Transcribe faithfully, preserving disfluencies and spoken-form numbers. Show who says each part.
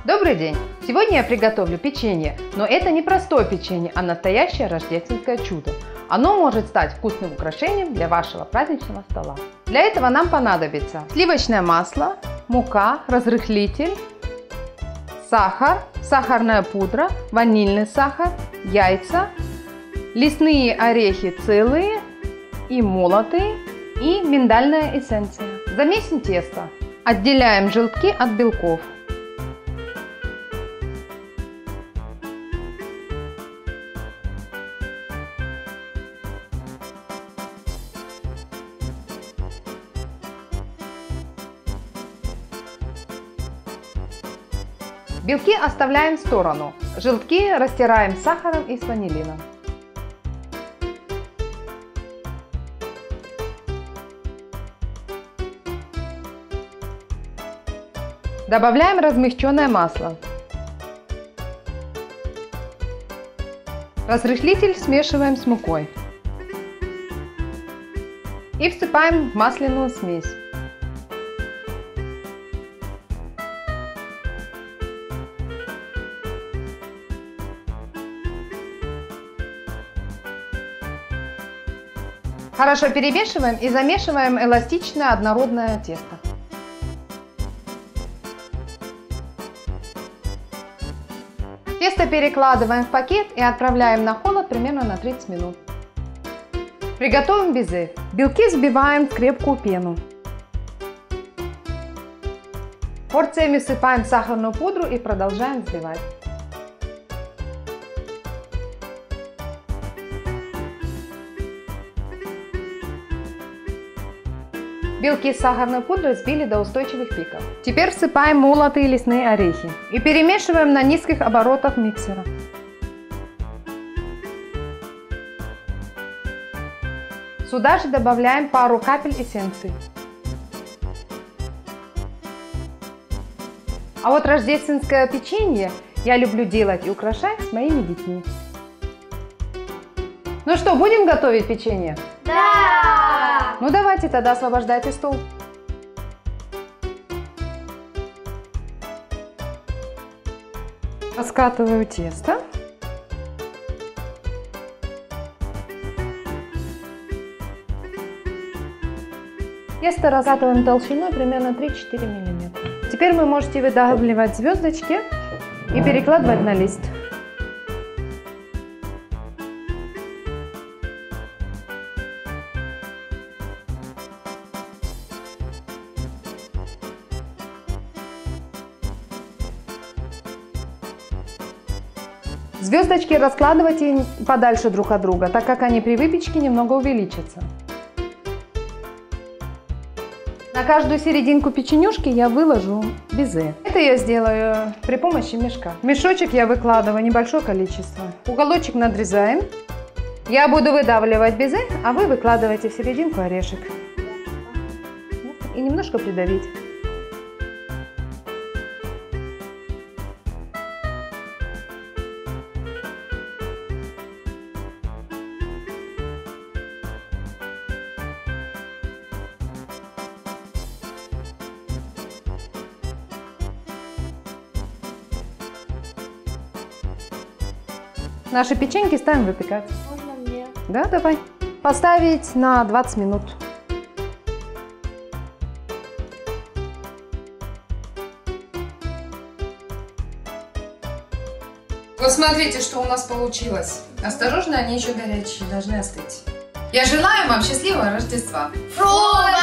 Speaker 1: Добрый день! Сегодня я приготовлю печенье, но это не простое печенье, а настоящее рождественское чудо. Оно может стать вкусным украшением для вашего праздничного стола. Для этого нам понадобится сливочное масло, мука, разрыхлитель, сахар, сахарная пудра, ванильный сахар, яйца, лесные орехи целые и молотые и миндальная эссенция. Замесим тесто. Отделяем желтки от белков. Белки оставляем в сторону. Желтки растираем с сахаром и с ванилином. Добавляем размягченное масло. Разрыхлитель смешиваем с мукой. И всыпаем в масляную смесь. Хорошо перемешиваем и замешиваем эластичное однородное тесто. Тесто перекладываем в пакет и отправляем на холод примерно на тридцать минут. Приготовим безе. Белки взбиваем в крепкую пену. Порциями всыпаем сахарную пудру и продолжаем взбивать. Белки с сахарной пудрой взбили до устойчивых пиков. Теперь всыпаем молотые лесные орехи и перемешиваем на низких оборотах миксера. Сюда же добавляем пару капель эссенции. А вот рождественское печенье я люблю делать и украшать с моими детьми. Ну что, будем готовить печенье?
Speaker 2: Да!
Speaker 1: Ну давайте тогда освобождайте стол. Раскатываю тесто. Тесто раскатываем толщиной примерно три-четыре миллиметра. Теперь вы можете выдавливать звездочки и перекладывать на лист. Звездочки раскладывайте подальше друг от друга, так как они при выпечке немного увеличатся. На каждую серединку печенюшки я выложу безе. Это я сделаю при помощи мешка. В мешочек я выкладываю небольшое количество. Уголочек надрезаем. Я буду выдавливать безе, а вы выкладываете в серединку орешек. И немножко придавить. Наши печеньки ставим выпекать.
Speaker 2: Можно мне?
Speaker 1: Да, давай. Поставить на двадцать минут.
Speaker 3: Вот смотрите, что у нас получилось. Осторожно, они еще горячие, должны остыть. Я желаю вам счастливого Рождества.
Speaker 2: Фрой!